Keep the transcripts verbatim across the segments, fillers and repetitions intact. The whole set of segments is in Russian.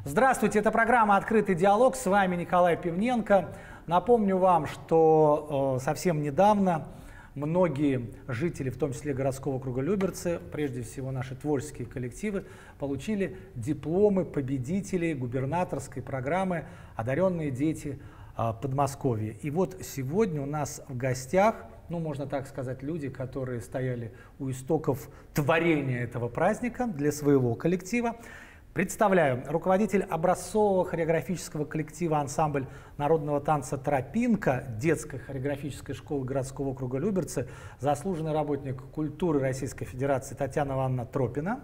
Здравствуйте, это программа «Открытый диалог», с вами Николай Пивненко. Напомню вам, что э, совсем недавно многие жители, в том числе городского округа Люберцы, прежде всего наши творческие коллективы, получили дипломы победителей губернаторской программы «Одаренные дети э, Подмосковья». И вот сегодня у нас в гостях, ну, можно так сказать, люди, которые стояли у истоков творения этого праздника для своего коллектива. Представляю, руководитель образцового хореографического коллектива ансамбль народного танца «Тропинка» детской хореографической школы городского округа Люберцы, заслуженный работник культуры Российской Федерации Татьяна Ивановна Тропина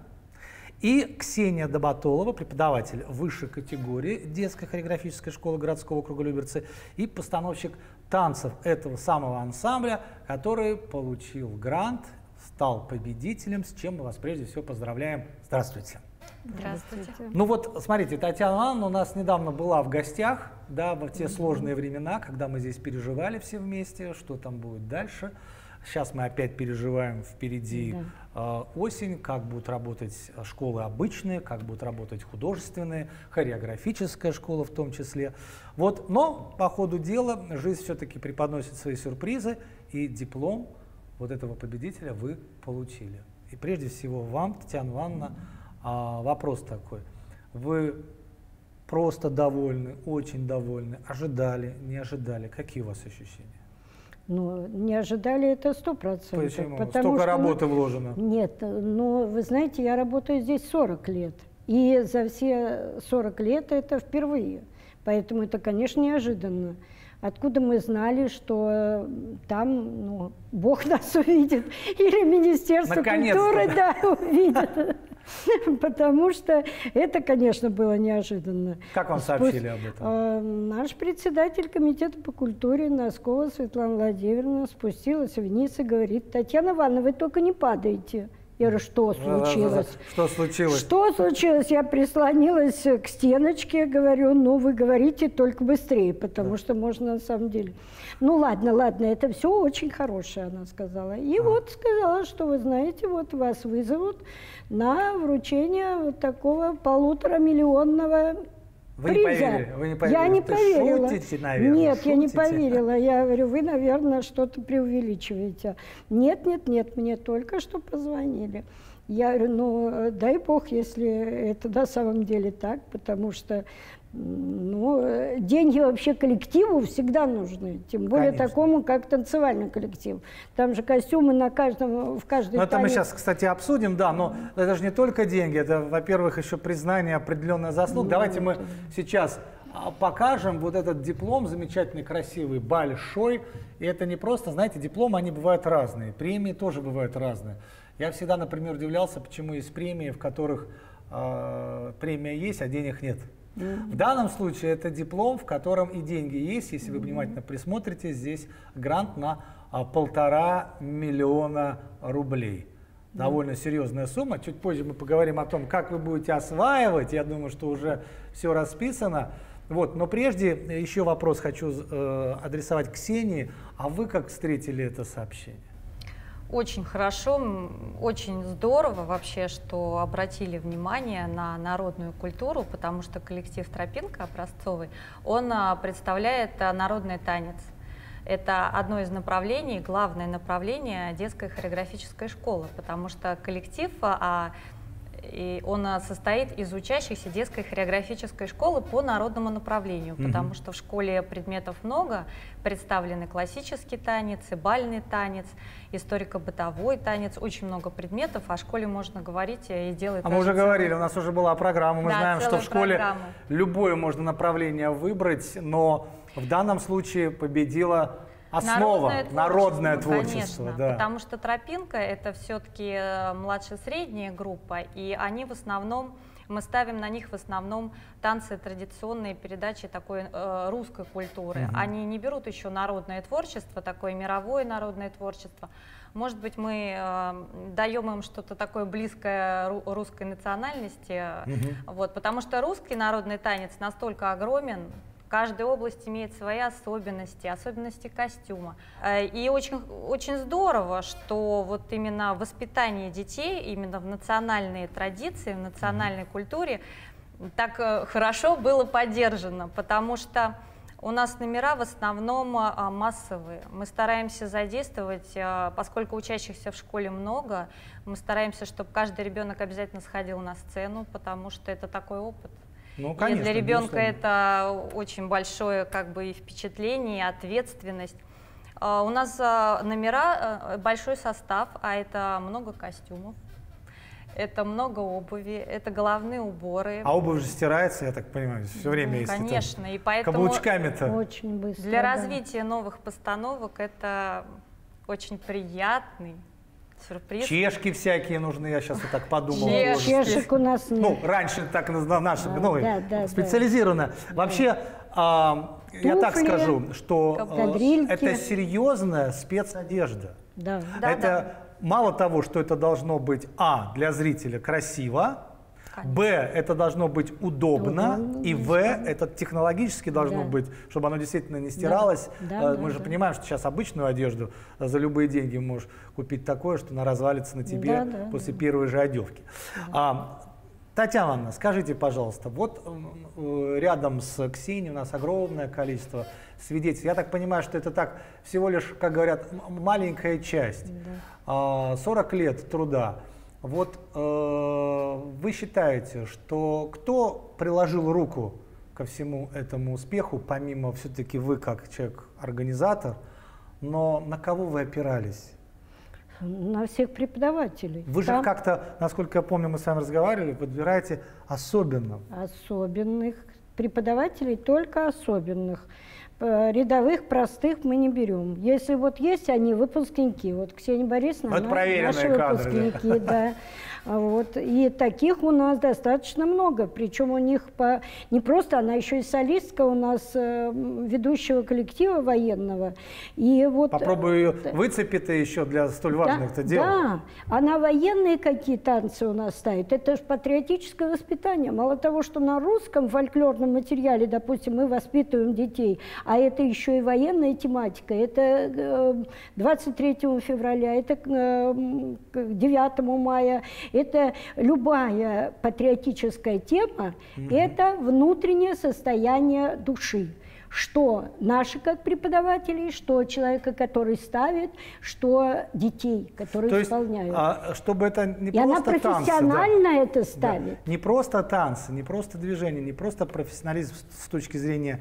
и Ксения Добатолова, преподаватель высшей категории детской хореографической школы городского округа Люберцы и постановщик танцев этого самого ансамбля, который получил грант, стал победителем, с чем мы вас прежде всего поздравляем. Здравствуйте. Здравствуйте. Ну вот, смотрите, Татьяна Ивановна у нас недавно была в гостях, да, в те сложные времена, когда мы здесь переживали все вместе, что там будет дальше. Сейчас мы опять переживаем, впереди да. э, осень, как будут работать школы обычные, как будут работать художественные, хореографическая школа в том числе. Вот, но по ходу дела жизнь все-таки преподносит свои сюрпризы, и диплом вот этого победителя вы получили. И прежде всего вам, Татьяна Ивановна, А, вопрос такой. Вы просто довольны, очень довольны, ожидали, не ожидали? Какие у вас ощущения? Ну, не ожидали это сто процентов. Почему? Потому Столько что, работы ну, вложено. Нет, но вы знаете, я работаю здесь сорок лет. И за все сорок лет это впервые. Поэтому это, конечно, неожиданно. Откуда мы знали, что там, ну, Бог нас увидит, или Министерство культуры, да, увидит. Потому что это, конечно, было неожиданно. Как вам сообщили об этом? Э, наш председатель комитета по культуре Носкова Светлана Владимировна спустилась вниз и говорит: Татьяна Ивановна, вы только не падаете. Я говорю, что случилось? Что случилось? Что случилось? Я прислонилась к стеночке, говорю, ну вы говорите только быстрее, потому да. что можно на самом деле. Ну ладно, ладно, это все очень хорошее, она сказала. И а. вот сказала, что вы знаете, вот вас вызовут на вручение вот такого полуторамиллионного Вы приза. не поверили? Вы не поверили? Я не Ты поверила. Шутите, наверное? Нет, Шутите? я не поверила. Я говорю, вы, наверное, что-то преувеличиваете. Нет, нет, нет, мне только что позвонили. Я говорю, ну, дай бог, если это на самом деле так, потому что, ну, деньги вообще коллективу всегда нужны, тем более Конечно. такому, как танцевальный коллектив. Там же костюмы на каждом, в каждой Ну, это танец. мы сейчас, кстати, обсудим, да, но это же не только деньги, это, во-первых, еще признание определенных заслуг. Ну, Давайте мы сейчас покажем вот этот диплом замечательный, красивый, большой. И это не просто, знаете, дипломы, они бывают разные, премии тоже бывают разные. Я всегда, например, удивлялся, почему есть премии, в которых э, премия есть, а денег нет. Mm-hmm. В данном случае это диплом, в котором и деньги есть. Если вы внимательно присмотрите, здесь грант на а, полтора миллиона рублей. Mm-hmm. Довольно серьезная сумма. Чуть позже мы поговорим о том, как вы будете осваивать. Я думаю, что уже все расписано. Вот. Но прежде еще вопрос хочу э, адресовать Ксении. А вы как встретили это сообщение? Очень хорошо, очень здорово вообще, что обратили внимание на народную культуру, потому что коллектив «Тропинка» образцовый, он представляет народный танец. Это одно из направлений, главное направление детской хореографической школы, потому что коллектив, а, и он состоит из учащихся детской хореографической школы по народному направлению, mm-hmm. потому что в школе предметов много, представлены классический танец, и бальный танец, историко-бытовой танец, очень много предметов, о школе можно говорить и делать. А мы уже целый... говорили, у нас уже была программа, мы да, знаем, что в школе программа. Любое можно направление выбрать, но в данном случае победила основа, народное творчество, народное творчество конечно, да. Потому что «Тропинка» — это все-таки младше-средняя группа, и они в основном, мы ставим на них в основном танцы традиционные, передачи такой э, русской культуры. Mm-hmm. Они не берут еще народное творчество, такое мировое народное творчество. Может быть, мы э, даем им что-то такое близкое ру русской национальности, mm-hmm. вот, потому что русский народный танец настолько огромен. Каждая область имеет свои особенности, особенности костюма. И очень, очень здорово, что вот именно воспитание детей, именно в национальные традиции, в национальной культуре, так э, хорошо было поддержано, потому что у нас номера в основном а, массовые. Мы стараемся задействовать, а, поскольку учащихся в школе много, мы стараемся, чтобы каждый ребенок обязательно сходил на сцену, потому что это такой опыт. Ну, конечно, и для ребенка безусловно. это очень большое как бы, и впечатление, и ответственность. А, у нас а, номера, а, большой состав, а это много костюмов. Это много обуви, это головные уборы. А обувь же стирается, я так понимаю, все время, Ну, если конечно, там и поэтому каблучками-то. Очень быстро. для да. развития новых постановок это очень приятный сюрприз. Чешки всякие нужны, я сейчас вот так подумал. Чешки. тоже. Чешек у нас нет. Ну, раньше так на наши, Да, ну, да, да, специализированно. Вообще, а, я так Туфли, скажу, что а, кадрильки. это серьезная спецодежда. Да. Да, это да. мало того, что это должно быть, а, для зрителя красиво, Конечно. б, это должно быть удобно, Удобно, и в, это технологически должно Да. быть, чтобы оно действительно не стиралось. Да, Э, да, Мы же да. понимаем, что сейчас обычную одежду за любые деньги можешь купить такое, что она развалится на тебе Да, да, после первой же одевки. А, Татьяна Ивановна, скажите, пожалуйста, вот э, рядом с Ксенией у нас огромное количество свидетельств. Я так понимаю, что это так всего лишь, как говорят, м- маленькая часть. А, сорок лет труда. Вот э, вы считаете, что кто приложил руку ко всему этому успеху, помимо все-таки вы как человек-организатор, но на кого вы опирались? На всех преподавателей. Вы же Там как-то, насколько я помню, мы с вами разговаривали, подбираете особенно. особенных преподавателей, только особенных. Э, Рядовых, простых мы не берем. Если вот есть они, выпускники, вот Ксения Борисовна, Ну, это она- проверенные наши кадры, да. выпускники, да. А Вот. И таких у нас достаточно много. Причем у них по... не просто, она еще и солистка у нас э, ведущего коллектива военного. И вот, Попробую ее выцепить еще для столь важных-то дел. Да, она военные какие танцы у нас ставит. Это же патриотическое воспитание. Мало того, что на русском фольклорном материале, допустим, мы воспитываем детей, а это еще и военная тематика. Это э, двадцать третьего февраля, это э, к девятому мая, это любая патриотическая тема, это внутреннее состояние души. Что наши как преподаватели, что человека, который ставит, что детей, которые То есть, исполняют. а, чтобы это не И она просто танцы, да. профессионально это Да. ставит. Не просто танцы, не просто движение, не просто профессионализм с с точки зрения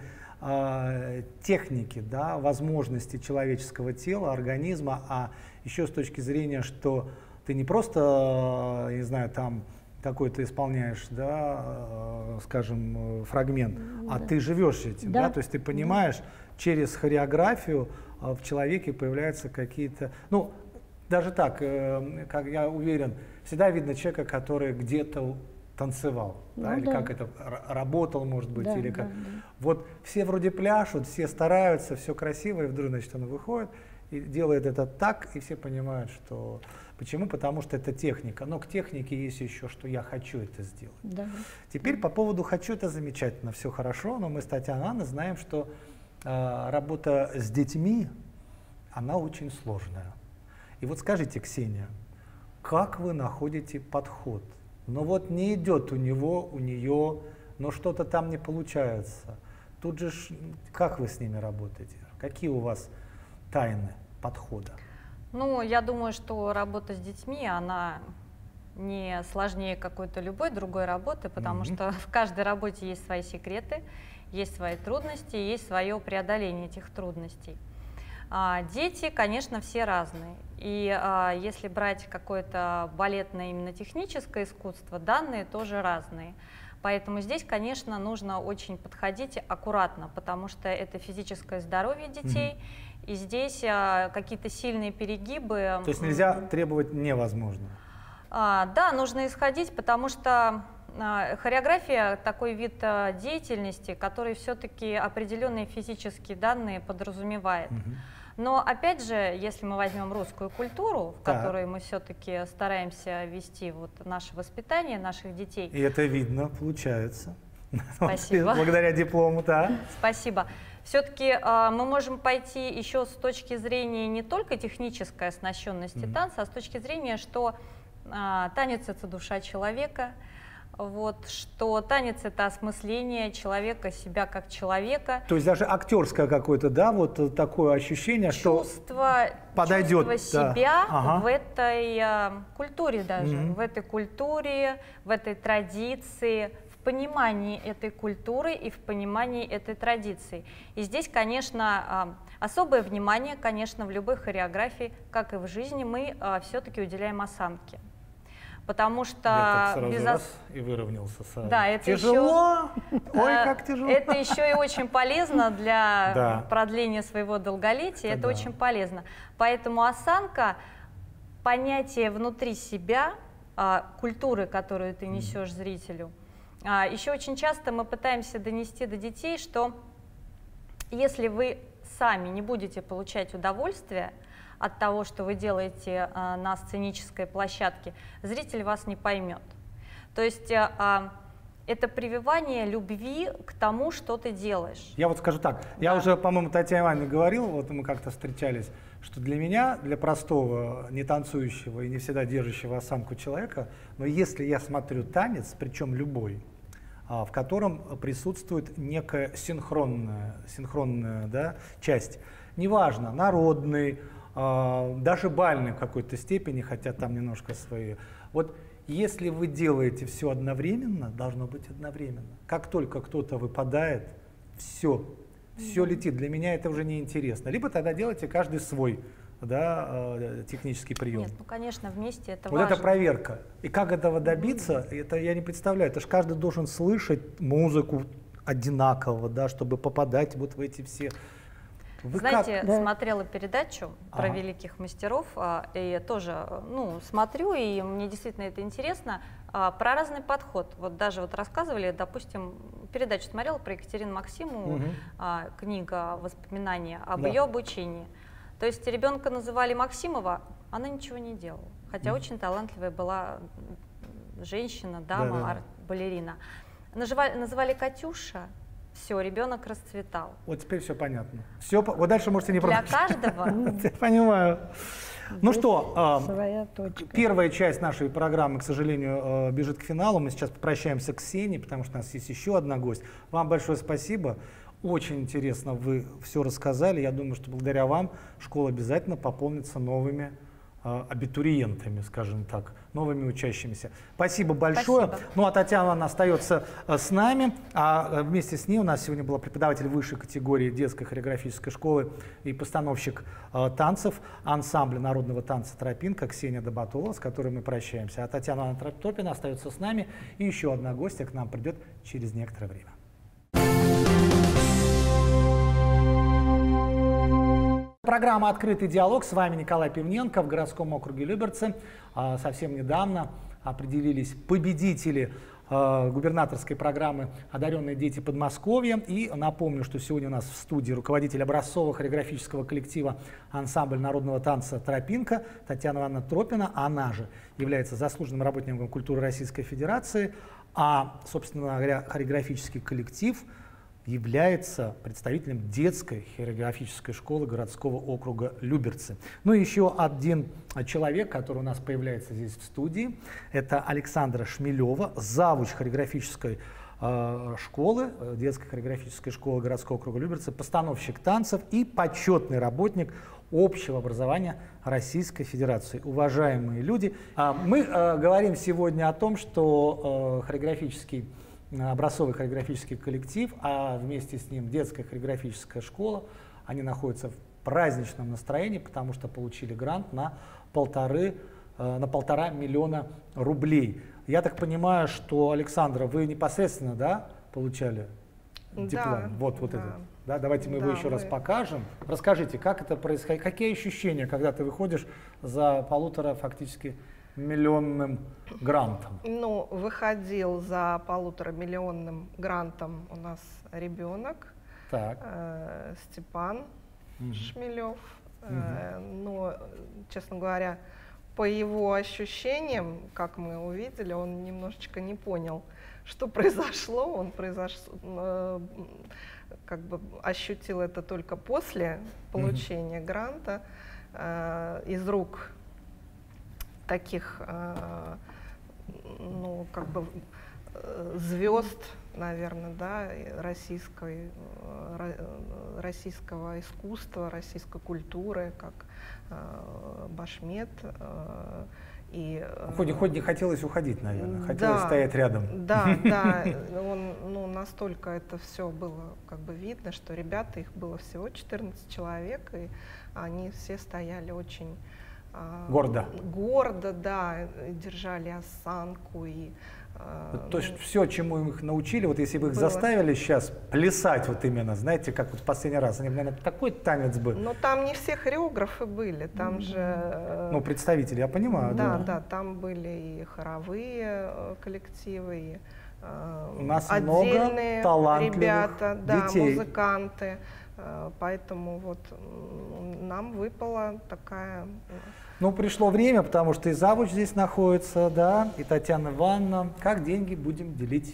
э, техники, да, возможностей человеческого тела, организма, а еще с точки зрения, что ты не просто, э, не знаю, там какой-то исполняешь, да, э, скажем, э, фрагмент, а ты живешь этим, да. Да. то есть ты понимаешь, через хореографию э, в человеке появляются какие-то, ну, даже так, э, как я уверен, всегда видно человека, который где-то танцевал, да, Ну или да. как это р- работал, может быть, Да, или да, как. да. Вот все вроде пляшут, все стараются, все красиво, и вдруг, значит, он выходит и делает это так, и все понимают, что почему? Потому что это техника. Но к технике есть еще, что я хочу это сделать. Да. Теперь по поводу «хочу» это замечательно, все хорошо, но мы с Татьяной Ивановной знаем, что э, работа с детьми, она очень сложная. И вот скажите, Ксения, как вы находите подход? Ну вот не идет у него, у нее, но что-то там не получается. Тут же, ж, как вы с ними работаете? Какие у вас тайны подхода? Ну, я думаю, что работа с детьми, она не сложнее какой-то любой другой работы, потому Мгм. что в каждой работе есть свои секреты, есть свои трудности, есть свое преодоление этих трудностей. А, дети, конечно, все разные. И а, если брать какое-то балетное именно техническое искусство, данные тоже разные. Поэтому здесь, конечно, нужно очень подходить аккуратно, потому что это физическое здоровье детей, и здесь а, какие-то сильные перегибы. То есть нельзя требовать невозможно. А, да, нужно исходить, потому что а, хореография такой вид а, деятельности, который все-таки определенные физические данные подразумевает. Мгм. Но опять же, если мы возьмем русскую культуру, в Так. которой мы все-таки стараемся вести вот наше воспитание наших детей, И это видно, получается. Спасибо. Благодаря диплому, да. спасибо. Все-таки э, мы можем пойти еще с точки зрения не только технической оснащенности Мгм. танца, а с точки зрения, что э, танец — это душа человека, Вот, что танец — это осмысление человека, себя как человека. То есть даже актерское какое-то, да, вот такое ощущение, чувство, что подойдет чувство да. себя ага. в этой э, культуре даже, mm-hmm. в этой культуре, в этой традиции, в понимании этой культуры и в понимании этой традиции. И здесь, конечно, э, особое внимание, конечно, в любой хореографии, как и в жизни, мы э, все-таки уделяем осанке. Потому что я так без раз и выровнялся сразу. Да, это тяжело. Еще, Ой, как тяжело. Это еще и очень полезно для да. продления своего долголетия. Это, это да. очень полезно. Поэтому осанка, понятие внутри себя, культуры, которую ты несешь зрителю. Еще очень часто мы пытаемся донести до детей, что если вы сами не будете получать удовольствие от того, что вы делаете а, на сценической площадке, зритель вас не поймет. То есть а, это прививание любви к тому, что ты делаешь. Я вот скажу так, да. я уже, по-моему, Татьяне Ивановне говорил, вот мы как-то встречались, что для меня, для простого, не танцующего и не всегда держащего осанку человека, но если я смотрю танец, причем любой, а, в котором присутствует некая синхронная, синхронная да, часть, неважно, народный, даже бальный в какой-то степени, хотя там немножко свои. Вот если вы делаете все одновременно, должно быть одновременно. Как только кто-то выпадает, все, все mm-hmm. летит. Для меня это уже не интересно. Либо тогда делайте каждый свой да, технический прием. Нет, ну конечно, вместе это вот важно. это проверка. И как этого добиться, mm-hmm. это я не представляю. Это же каждый должен слышать музыку одинаково, да, чтобы попадать вот в эти все... Вы Знаете, как? смотрела передачу про ага. великих мастеров, и тоже, ну, смотрю, и мне действительно это интересно, про разный подход. Вот даже вот рассказывали, допустим, передачу смотрела про Екатерину Максимову, угу. книга «Воспоминания» об да. ее обучении. То есть ребенка называли Максимова, она ничего не делала, хотя угу. очень талантливая была женщина, дама, да, да. балерина. Называли, называли Катюша. Все, ребенок расцветал. Вот теперь все понятно. Все, вот дальше можете не продолжать. Для каждого. Я понимаю. Ну что, своя точка. Первая часть нашей программы, к сожалению, бежит к финалу. Мы сейчас попрощаемся с Ксенией, потому что у нас есть еще одна гость. Вам большое спасибо. Очень интересно вы все рассказали. Я думаю, что благодаря вам школа обязательно пополнится новыми абитуриентами, скажем так, новыми учащимися. Спасибо большое. Спасибо. Ну а Татьяна она остается с нами, а вместе с ней у нас сегодня была преподаватель высшей категории детской хореографической школы и постановщик э, танцев ансамбля народного танца «Тропинка» Ксения Добатова, с которой мы прощаемся. А Татьяна Тропина остается с нами, и еще одна гостья к нам придет через некоторое время. Программа «Открытый диалог». С вами Николай Пивненко. В городском округе Люберцы а, совсем недавно определились победители а, губернаторской программы «Одаренные дети Подмосковья». И напомню, что сегодня у нас в студии руководитель образцового хореографического коллектива ансамбль народного танца «Тропинка» Татьяна Ивановна Тропина. Она же является заслуженным работником культуры Российской Федерации. А, собственно говоря, хореографический коллектив является представителем детской хореографической школы городского округа Люберцы. Ну и еще один человек, который у нас появляется здесь в студии, это Александра Шмелева, завуч хореографической э, школы, детской хореографической школы городского округа Люберцы, постановщик танцев и почетный работник общего образования Российской Федерации. Уважаемые люди, э, мы э, говорим сегодня о том, что э, хореографический образцовый хореографический коллектив, а вместе с ним детская хореографическая школа, они находятся в праздничном настроении, потому что получили грант на, полторы, на полтора миллиона рублей. Я так понимаю, что, Александра, вы непосредственно, да, получали диплом? Да, вот, вот да. этот. Да, давайте мы да, его еще мы... раз покажем. Расскажите, как это происходит, какие ощущения, когда ты выходишь за полутора фактически миллионным грантом? Ну, выходил за полуторамиллионным грантом у нас ребенок, так. э, Степан угу. Шмелев. Угу. Э, но, честно говоря, по его ощущениям, как мы увидели, он немножечко не понял, что произошло. Он произош... э, как бы ощутил это только после получения угу. гранта э, из рук таких, э, ну, как бы звезд, наверное, да, российской, российского искусства, российской культуры, как Башмет. И, хоть, хоть не хотелось уходить, наверное, хотелось да, стоять рядом. Да, да, он, ну, настолько это все было как бы видно, что ребята, их было всего четырнадцать человек, и они все стояли очень гордо, гордо, да, держали осанку. И, то есть все, чему их научили, вот если бы их было... заставили сейчас плясать вот именно, знаете, как вот в последний раз, они, наверное, такой танец бы. Но там не все хореографы были, там mm-hmm. же... Ну, представители, я понимаю. Да, да, да, там были и хоровые коллективы, и у нас отдельные много талантливых ребята, да, детей. Музыканты. Поэтому вот нам выпала такая... Ну, пришло время, потому что и завуч здесь находится, да, и Татьяна Ивановна. Как деньги будем делить?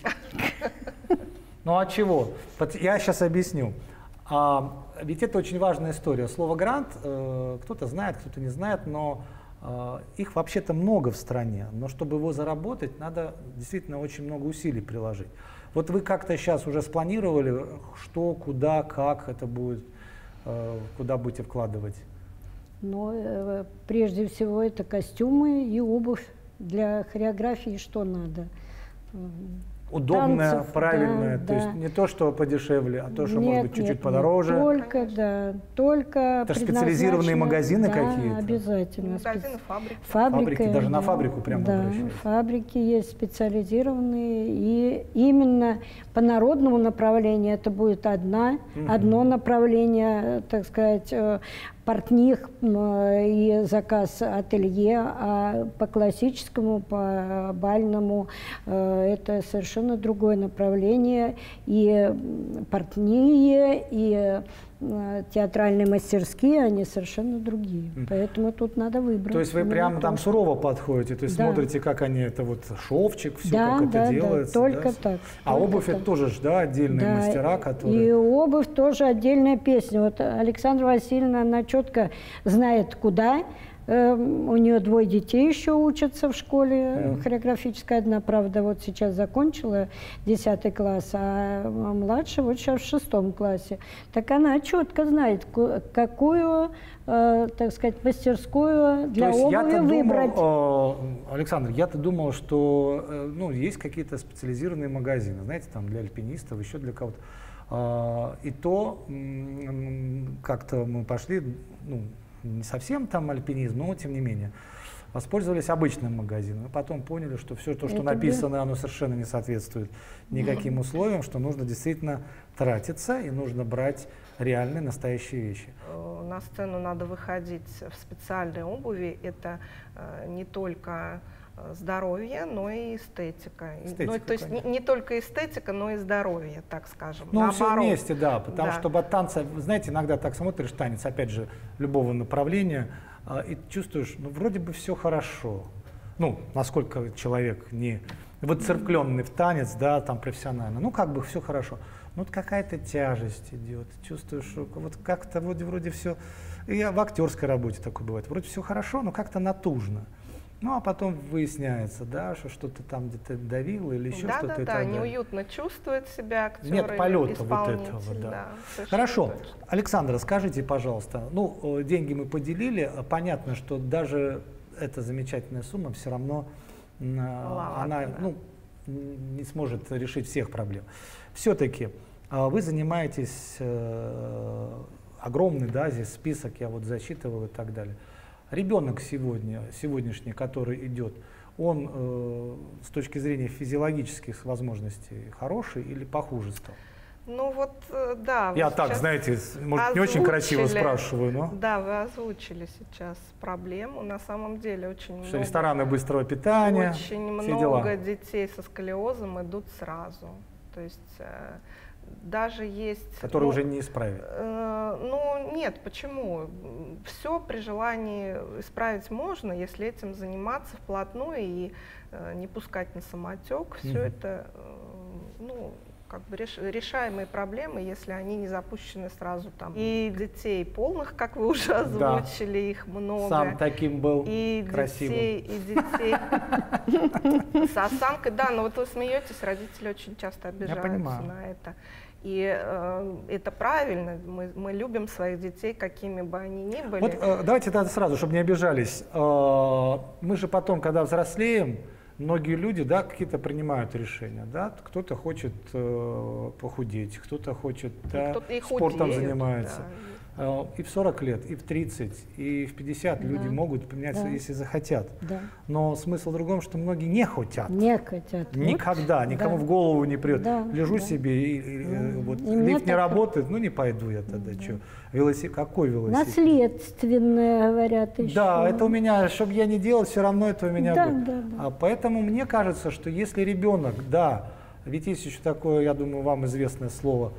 Ну, а чего? Я сейчас объясню. А, ведь это очень важная история. Слово «грант» э, кто-то знает, кто-то не знает, но э, их вообще-то много в стране. Но чтобы его заработать, надо действительно очень много усилий приложить. Вот вы как-то сейчас уже спланировали, что, куда, как это будет, э, куда будете вкладывать? Но э, прежде всего это костюмы и обувь. Для хореографии что надо? Удобная, танцев, правильная, да, то да. есть не то, что подешевле, а то, что нет, может быть чуть-чуть нет, подороже. Нет, только, да, только это специализированные магазины да, какие-то? Обязательно. Магазины, фабрики. Фабрика, фабрики, даже да, на фабрику прямо да, обращаются. Фабрики есть специализированные, и именно по народному направлению это будет одна, угу. одно направление, так сказать, портних и заказ ателье, а по классическому, по бальному это совершенно другое направление. И портные, и театральные мастерские, они совершенно другие. Mm. Поэтому тут надо выбрать. То есть вы прямо там сурово подходите, то есть да. смотрите, как они, это вот шовчик, все, да, как да, это делается. Да, только да? так. А только обувь так. это тоже ж, да, отдельные да, мастера, которые... И обувь тоже отдельная песня. Вот Александра Васильевна, она четко знает, куда. У нее двое детей еще учатся в школе mm-hmm. хореографической. Одна, правда, вот сейчас закончила десятый класс, а младшая вот сейчас в шестом классе. Так она четко знает, какую, э, так сказать, мастерскую для То есть обуви выбрать. Думал, э, Александр, я-то думал, что э, ну, есть какие-то специализированные магазины, знаете, там для альпинистов, еще для кого-то. Э, и то м- как-то мы пошли, ну, не совсем там альпинизм, но тем не менее, воспользовались обычным магазином. И потом поняли, что все то, что это написано, оно совершенно не соответствует никаким условиям, что нужно действительно тратиться и нужно брать реальные, настоящие вещи. На сцену надо выходить в специальной обуви. Это не только здоровье, но и эстетика. эстетика ну, то есть не, не только эстетика, но и здоровье, так скажем. Ну, все вместе, да, потому да. что от танца, знаете, иногда так смотришь танец, опять же, любого направления, и чувствуешь, ну, вроде бы все хорошо. Ну, насколько человек не выцеркленный в танец, да, там профессионально, ну, как бы все хорошо. Ну, вот какая-то тяжесть идет, чувствуешь, что вот как-то вроде, вроде все, и в актерской работе такое бывает, вроде все хорошо, но как-то натужно. Ну, а потом выясняется, да, что что-то там где-то давило или еще да, что-то. Да, да, да, неуютно чувствует себя актер. Нет полета вот этого, да. да Хорошо. точно. Александра, скажите, пожалуйста, ну, деньги мы поделили, понятно, что даже эта замечательная сумма все равно, Ладно, она, да. ну, не сможет решить всех проблем. Все-таки вы занимаетесь, огромный, да, здесь список, я вот зачитывал и так далее. Ребенок сегодня, сегодняшний, который идет, он э, с точки зрения физиологических возможностей хороший или похуже стал? Ну вот, да. Я так, знаете, может, не очень красиво спрашиваю, но... Да, вы озвучили сейчас проблему. На самом деле очень Что много... рестораны быстрого питания, Очень все много дела. детей со сколиозом идут сразу. То есть... Даже есть... Которые ну, уже не исправить. Э, ну, нет, почему? Все при желании исправить можно, если этим заниматься вплотную и э, не пускать на самотек. Все mm-hmm. это, э, ну, как бы реш, решаемые проблемы, если они не запущены сразу там. И детей полных, как вы уже озвучили, да. их много. Сам таким был и красивым. Детей, и детей с осанкой. Да, но вот вы смеетесь, родители очень часто обижаются на это. И э, это правильно, мы, мы любим своих детей, какими бы они ни были. Вот э, давайте тогда сразу, чтобы не обижались. Э, мы же потом, когда взрослеем, многие люди, да, какие-то принимают решения, да, кто-то хочет э, похудеть, кто-то хочет, да, кто-то спортом худеют, занимается. Да. И в сорок лет, и в тридцать, и в пятьдесят да. люди могут поменяться, да. если захотят. Да. Но смысл в другом, что многие не хотят. Не хотят. Никогда, вот. никому да. в голову не придет. Да. Лежу да. себе, и, и, да. вот, и лифт не работает, ну не пойду я тогда. Да. Что? Велосипед, какой велосипед? Наследственное, говорят еще. Да, это у меня, чтобы я не делал, все равно это у меня да, будет. Да, да. А поэтому мне кажется, что если ребенок, да, ведь есть еще такое, я думаю, вам известное слово,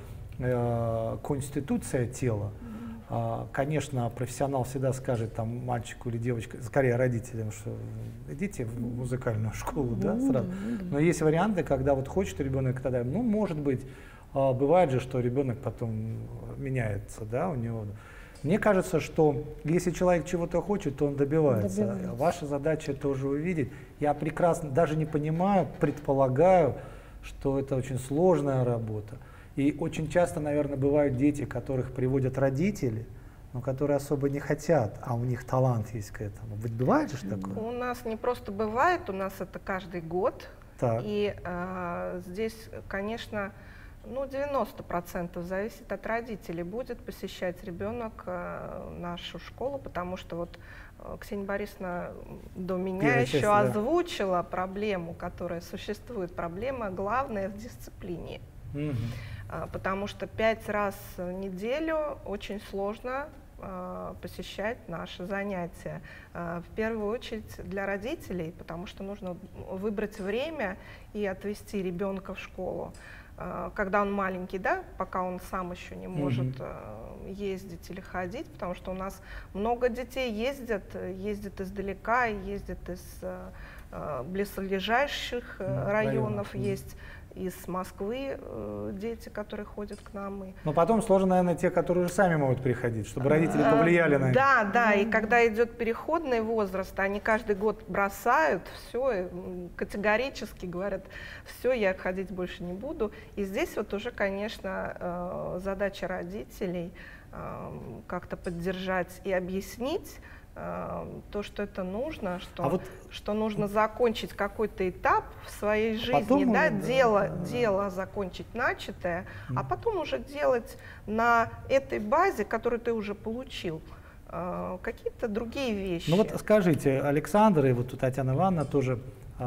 э, конституция тела. Конечно, профессионал всегда скажет там мальчику или девочке, скорее родителям, что идите в музыкальную школу, да, сразу. Но есть варианты, когда вот хочет ребенок, тогда, ну, может быть, бывает же, что ребенок потом меняется, да, у него. Мне кажется, что если человек чего-то хочет, то он добивается. добивается. Ваша задача это уже увидеть. Я прекрасно, даже не понимаю, предполагаю, что это очень сложная работа. И очень часто, наверное, бывают дети, которых приводят родители, но которые особо не хотят, а у них талант есть к этому. Ведь бывает же такое? У нас не просто бывает, у нас это каждый год. Так. И э, здесь, конечно, ну, девяносто процентов зависит от родителей. Будет посещать ребенок э, нашу школу, потому что вот э, Ксения Борисовна до меня Первая еще часть, озвучила да. проблему, которая существует. Проблема главная в дисциплине. Угу. Потому что пять раз в неделю очень сложно э, посещать наши занятия. Э, в первую очередь для родителей, потому что нужно выбрать время и отвезти ребенка в школу. Э, когда он маленький, да, пока он сам еще не может э, ездить или ходить, потому что у нас много детей ездят, ездят издалека, ездят из э, близлежащих э, районов, районов, есть из Москвы э, дети, которые ходят к нам. И... Но потом сложно, наверное, те, которые уже сами могут приходить, чтобы родители повлияли на это. Да, да, и когда идет переходный возраст, они каждый год бросают, все, категорически говорят, все, я ходить больше не буду. И здесь вот уже, конечно, э, задача родителей э, как-то поддержать и объяснить, то, что это нужно, что, а вот... что нужно закончить какой-то этап в своей жизни, потом, да, да, дело, да. дело закончить начатое, mm. а потом уже делать на этой базе, которую ты уже получил, какие-то другие вещи. Ну вот скажите, Александр и вот тут Татьяна Ивановна тоже,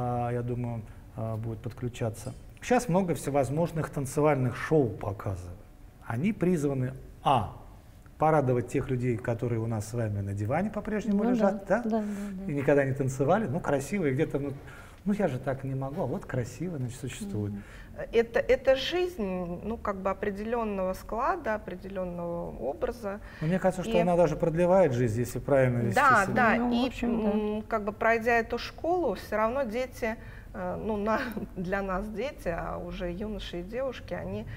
я думаю, будет подключаться. Сейчас много всевозможных танцевальных шоу показывают. Они призваны, а, порадовать тех людей, которые у нас с вами на диване по-прежнему ну, лежат, да? Да, да, да? И никогда не танцевали, ну, красивые, где-то, ну, ну, я же так не могу, а вот красиво, значит, существует. Это, это жизнь, ну, как бы определенного склада, определенного образа. Но мне кажется, что и... она даже продлевает жизнь, если правильно вести Да, себя. да, ну, и, общем, да. как бы пройдя эту школу, все равно дети, ну, на, для нас дети, а уже юноши и девушки, они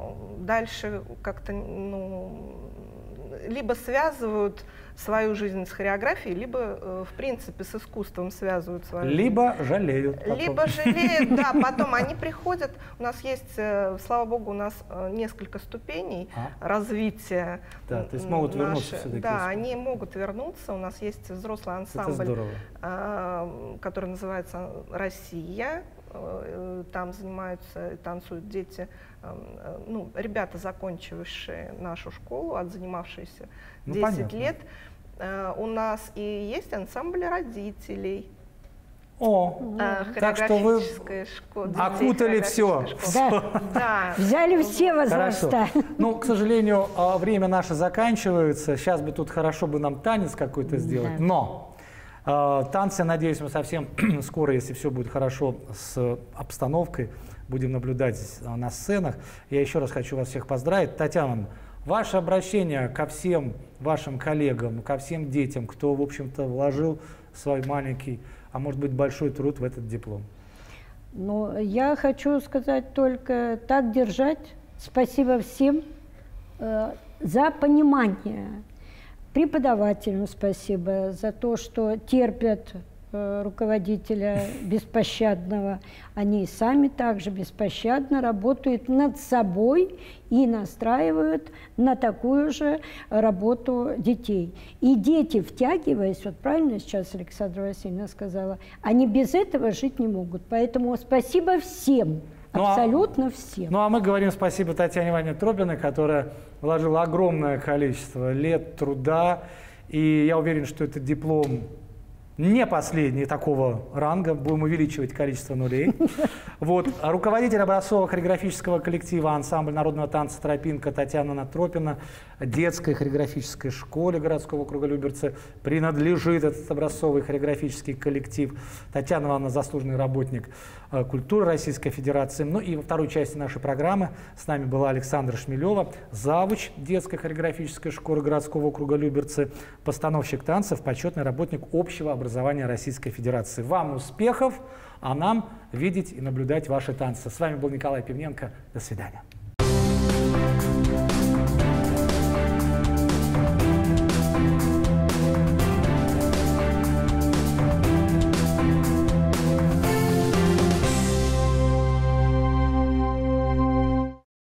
дальше как-то, ну, либо связывают свою жизнь с хореографией, либо, э, в принципе, с искусством связывают свою либо жизнь. жалеют потом. Либо жалеют, да, потом они приходят, у нас есть, э, слава богу, у нас э, несколько ступеней а? развития. Да, то есть могут наши, вернуться все-таки. Да, они могут вернуться, у нас есть взрослый ансамбль, э, который называется «Россия». Там занимаются, танцуют дети, ну, ребята, закончившие нашу школу, отзанимавшиеся ну, десять лет. У нас и есть ансамбль родителей. О, так что вы школа, окутали все. Да. Да. Взяли все возраста. Хорошо. Ну, к сожалению, время наше заканчивается. Сейчас бы тут хорошо бы нам танец какой-то сделать, да. но... Танцы, надеюсь, мы совсем скоро, если все будет хорошо с обстановкой, будем наблюдать на сценах. Я еще раз хочу вас всех поздравить. Татьяна, ваше обращение ко всем вашим коллегам, ко всем детям, кто, в общем-то, вложил свой маленький, а может быть, большой труд в этот диплом. Но я хочу сказать только так держать. Спасибо всем э, за понимание. Преподавателям спасибо за то, что терпят э, руководителя беспощадного. Они сами также беспощадно работают над собой и настраивают на такую же работу детей. И дети, втягиваясь, вот правильно сейчас Александра Васильевна сказала, они без этого жить не могут. Поэтому спасибо всем. Ну, Абсолютно а, всем. Ну а мы говорим спасибо Татьяне Ивановне Тропиной, которая вложила огромное количество лет труда. И я уверен, что этот диплом не последний такого ранга. Будем увеличивать количество нулей. Вот. Руководитель образцово-хореографического коллектива ансамбля народного танца «Тропинка» Татьяна Тропина, детской хореографической школе городского округа Люберцы принадлежит этот образцовый хореографический коллектив. Татьяна Ивановна – заслуженный работник культуры Российской Федерации. Ну и во второй части нашей программы с нами была Александра Шмелева, завуч детской хореографической школы городского округа Люберцы, постановщик танцев, почетный работник общего образования Российской Федерации. Вам успехов, а нам видеть и наблюдать ваши танцы. С вами был Николай Пивненко. До свидания.